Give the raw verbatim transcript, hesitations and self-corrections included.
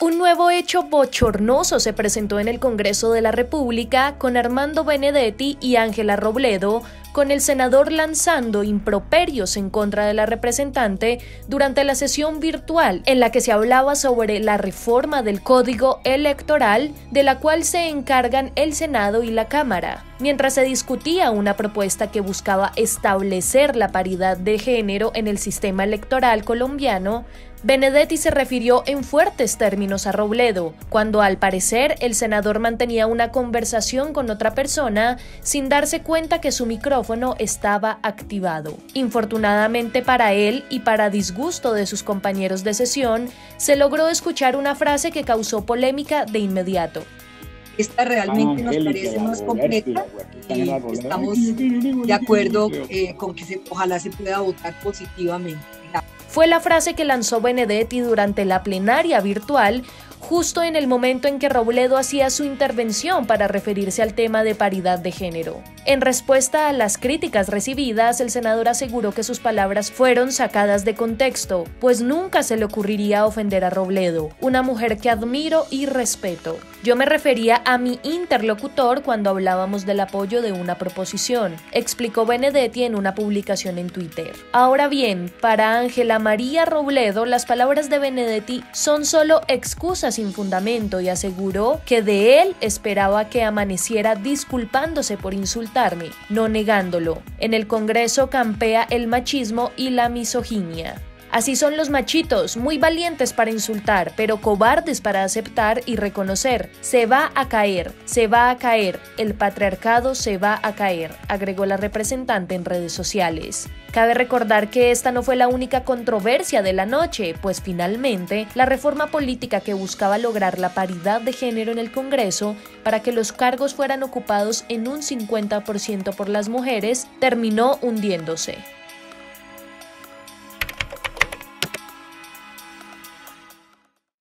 Un nuevo hecho bochornoso se presentó en el Congreso de la República con Armando Benedetti y Ángela Robledo, con el senador lanzando improperios en contra de la representante durante la sesión virtual en la que se hablaba sobre la reforma del Código Electoral, de la cual se encargan el Senado y la Cámara. Mientras se discutía una propuesta que buscaba establecer la paridad de género en el sistema electoral colombiano, Benedetti se refirió en fuertes términos a Robledo, cuando al parecer el senador mantenía una conversación con otra persona sin darse cuenta que su micrófono estaba activado. Infortunadamente para él y para disgusto de sus compañeros de sesión, se logró escuchar una frase que causó polémica de inmediato. Esta realmente nos parece más completa y estamos de acuerdo eh, con que se, ojalá se pueda votar positivamente. Fue la frase que lanzó Benedetti durante la plenaria virtual, justo en el momento en que Robledo hacía su intervención para referirse al tema de paridad de género. En respuesta a las críticas recibidas, el senador aseguró que sus palabras fueron sacadas de contexto, pues nunca se le ocurriría ofender a Robledo, una mujer que admiro y respeto. Yo me refería a mi interlocutor cuando hablábamos del apoyo de una proposición, explicó Benedetti en una publicación en Twitter. Ahora bien, para Ángela María Robledo, las palabras de Benedetti son solo excusas sin fundamento y aseguró que de él esperaba que amaneciera disculpándose por insultarme, no negándolo. En el Congreso campea el machismo y la misoginia. Así son los machitos, muy valientes para insultar, pero cobardes para aceptar y reconocer. Se va a caer, se va a caer, el patriarcado se va a caer, agregó la representante en redes sociales. Cabe recordar que esta no fue la única controversia de la noche, pues finalmente la reforma política que buscaba lograr la paridad de género en el Congreso para que los cargos fueran ocupados en un cincuenta por ciento por las mujeres terminó hundiéndose.